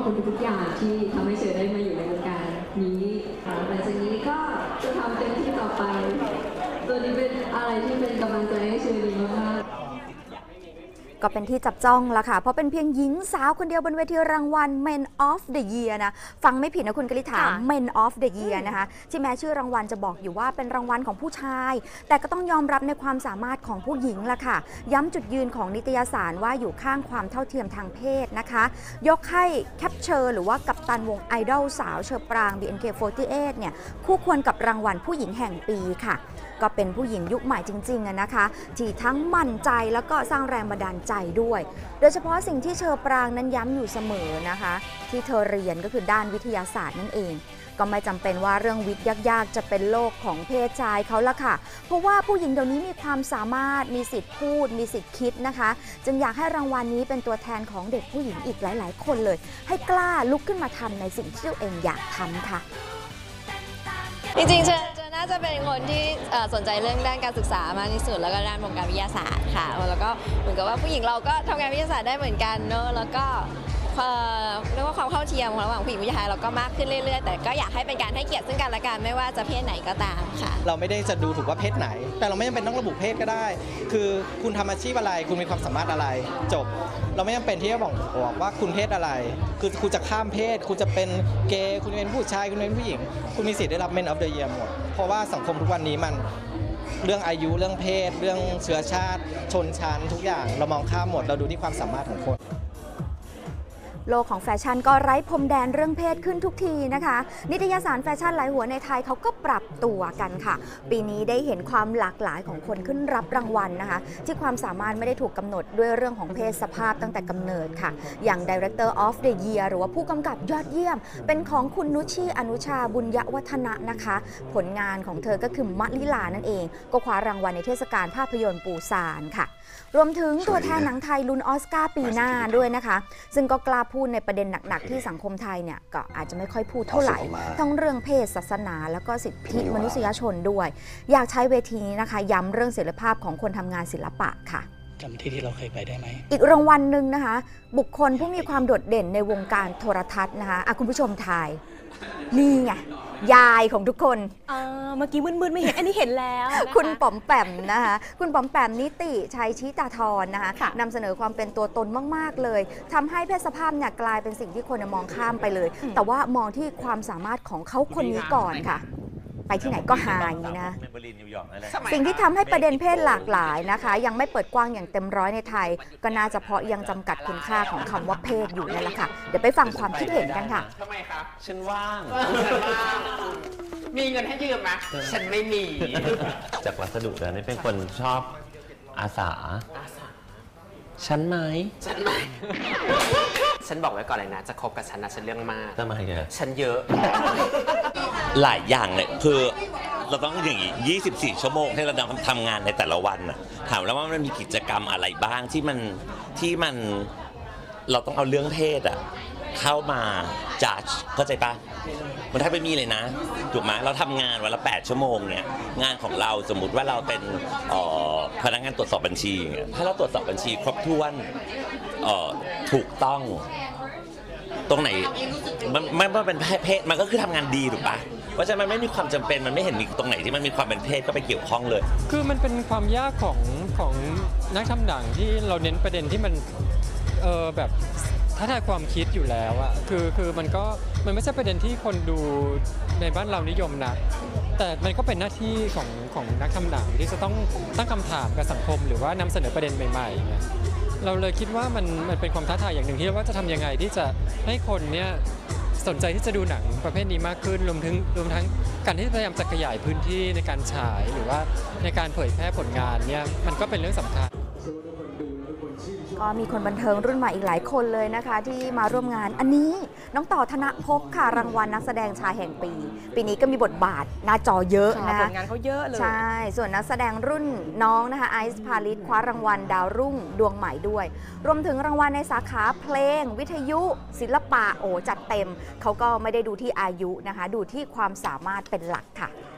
คุณทุกอย่างที่ทำให้เชอได้มาอยู่ในวงการนี้หลังจากนี้ก็จะทำเต็มที่ต่อไปตัวนี้เป็นอะไรที่เป็นกำลังใจให้เชอดีมากๆก็เป็นที่จับจ้องละค่ะเพราะเป็นเพียงหญิงสาวคนเดียวบนเวทีรางวัล Men of the Year นะฟังไม่ผิดนะคุณกฤษา Men of the Year นะคะที่แม้ชื่อรางวัลจะบอกอยู่ว่าเป็นรางวัลของผู้ชายแต่ก็ต้องยอมรับในความสามารถของผู้หญิงละค่ะย้ำจุดยืนของนิตยสารว่าอยู่ข้างความเท่าเทียมทางเพศนะคะยกให้แคปเชอร์หรือว่ากัปตันวงไอดอลสาวเชอปราง BNK48 เนี่ยคู่ควรกับรางวัลผู้หญิงแห่งปีค่ะก็เป็นผู้หญิงยุคใหม่จริงๆนะคะที่ทั้งมั่นใจแล้วก็สร้างแรงบันดาลใจด้วยโดยเฉพาะสิ่งที่เชอปรางนั้นย้ำอยู่เสมอนะคะที่เธอเรียนก็คือด้านวิทยาศาสตร์นั่นเองก็ไม่จำเป็นว่าเรื่องวิทย์ยากๆจะเป็นโลกของเพศชายเขาละค่ะเพราะว่าผู้หญิงเดี๋ยวนี้มีความสามารถมีสิทธิ์พูดมีสิทธิ์คิดนะคะจึงอยากให้รางวัลนี้เป็นตัวแทนของเด็กผู้หญิงอีกหลายๆคนเลยให้กล้าลุกขึ้นมาทำในสิ่งที่ตัวเองอยากทำค่ะจริงๆเชอน่าจะเป็นคนที่สนใจเรื่องด้านการศึกษามากที่สุดแล้วก็ด้านวงการวิทยาศาสตร์ค่ะแล้วก็เหมือนกับว่าผู้หญิงเราก็ทำงานวิทยาศาสตร์ได้เหมือนกันเนอะแล้วก็เรียกว่าความเข้าเทียมระหว่างผู้หญิงผู้ชายเราก็มากขึ้นเรื่อยๆแต่ก็อยากให้เป็นการให้เกียรติซึ่งกันและกันไม่ว่าจะเพศไหนก็ตามค่ะเราไม่ได้จะดูถูกว่าเพศไหนแต่เราไม่จำเป็นต้องระบุเพศก็ได้คือคุณทำอาชีพอะไรคุณมีความสามารถอะไรจบเราไม่จำเป็นที่จะบอกว่าคุณเพศอะไรคือคุณจะข้ามเพศคุณจะเป็นเกย์คุณเป็นผู้ชายคุณเป็นผู้หญิงคุณมีสิทธิ์ได้รับ Men of the Year หมดเพราะว่าสังคมทุกวันนี้มันเรื่องอายุเรื่องเพศเรื่องเชื้อชาติชนชั้นทุกอย่างเรามองข้ามหมดเราดูที่ความสามารถของคนโลกของแฟชั่นก็ไร้พรมแดนเรื่องเพศขึ้นทุกทีนะคะนิตยสารแฟชั่นหลายหัวในไทยเขาก็ปรับตัวกันค่ะปีนี้ได้เห็นความหลากหลายของคนขึ้นรับรางวัลนะคะที่ความสามารถไม่ได้ถูกกำหนดด้วยเรื่องของเพศสภาพตั้งแต่กำเนิดค่ะอย่าง Director of the Year หรือว่าผู้กำกับยอดเยี่ยมเป็นของคุณนุชชีอนุชาบุญยวัฒนะนะคะผลงานของเธอก็คือมะลิลานั่นเองก็คว้ารางวัลในเทศกาลภาพยนตร์ปูซานค่ะรวมถึงตัวแทนหนังไทยลุ้นออสการ์ปีหน้าด้วยนะคะซึ่งก็กล้าพูดในประเด็นหนักๆที่สังคมไทยเนี่ยก็อาจจะไม่ค่อยพูดเท่าไหร่ทั้งเรื่องเพศศาสนาแล้วก็สิทธิมนุษยชนด้วยอยากใช้เวทีนี้นะคะย้ำเรื่องศิลปภาพของคนทำงานศิลปะค่ะจำที่เราเคยไปได้ไหมอีกรางวัลหนึ่งนะคะบุคคลผู้มีความโดดเด่นในวงการโทรทัศน์นะคะคุณผู้ชมทายนี่ไงยายของทุกคนเมื่อกี้มืดๆไม่เห็นอันนี้เห็นแล้วคุณป๋อมแปมนะคะคุณป๋อมแปมนิติชัยชิตาธรนะคะนำเสนอความเป็นตัวตนมากๆเลยทำให้เพศสภาพเนี่ยกลายเป็นสิ่งที่คนมองข้ามไปเลยแต่ว่ามองที่ความสามารถของเขาคนนี้ก่อนค่ะไปที่ไหนก็หาอย่างนี้นะสิ่งที่ทำให้ประเด็นเพศหลากหลายนะคะยังไม่เปิดกว้างอย่างเต็มร้อยในไทยก็น่าจะเพราะยังจำกัดคุณค่าของคำว่าเพศอยู่นั่นแหละค่ะเดี๋ยวไปฟังความคิดเห็นกันค่ะทำไมคะฉันว่างมีเงินให้ยืมไหมฉันไม่มีจากวัสดุแล้วนี่เป็นคนชอบอาสาฉันไหมฉันบอกไว้ก่อนเลยนะจะคบกับฉันนะฉันเรื่องมากทำไมอ่ะฉันเยอะหลายอย่างเลยคือเราต้องอย่างนี้24 ชั่วโมงให้เราทำงานในแต่ละวันน่ะถามแล้วว่ามันมีกิจกรรมอะไรบ้างที่มันเราต้องเอาเรื่องเพศอ่ะเข้ามาจัดเข้าใจปะมันแทบไม่มีเลยนะถูกไหมเราทำงานวันละ8 ชั่วโมงเนี่ยงานของเราสมมุติว่าเราเป็นพนักงานตรวจสอบบัญชีถ้าเราตรวจสอบบัญชีครบถ้วนถูกต้องตรงไหนมันเป็นเพศมันก็คือทำงานดีถูกปะเพราะฉะนั้นมันไม่มีความจำเป็นมันไม่เห็นมีตรงไหนที่มันมีความเป็นเพศก็ไปเกี่ยวข้องเลยคือมันเป็นความยากของนักทำหนังที่เราเน้นประเด็นที่มันแบบท้าทายความคิดอยู่แล้วอะคือมันไม่ใช่ประเด็นที่คนดูในบ้านเรานิยมนะแต่มันก็เป็นหน้าที่ของนักทำหนังที่จะต้องตั้งคำถามกับสังคมหรือว่านำเสนอประเด็นใหม่ๆเนี่ยเราเลยคิดว่ามันเป็นความท้าทายอย่างหนึ่งที่ว่าจะทำยังไงที่จะให้คนเนี่ยสนใจที่จะดูหนังประเภทนี้มากขึ้นรวมทั้งการที่พยายามจะขยายพื้นที่ในการฉายหรือว่าในการเผยแพร่ผลงานเนี่ยมันก็เป็นเรื่องสำคัญก็มีคนบันเทิงรุ่นใหม่อีกหลายคนเลยนะคะที่มาร่วมงานอันนี้น้องต่อธนภพค่ะรางวัลนักแสดงชายแห่งปีนี้ก็มีบทบาทหน้าจอเยอะนะผลงานเขาเยอะเลยใช่ส่วนนักแสดงรุ่นน้องนะคะไอซ์พาลิสคว้ารางวัลดาวรุ่งดวงใหม่ด้วยรวมถึงรางวัลในสาขาเพลงวิทยุศิลปะจัดเต็มเขาก็ไม่ได้ดูที่อายุนะคะดูที่ความสามารถเป็นหลักค่ะ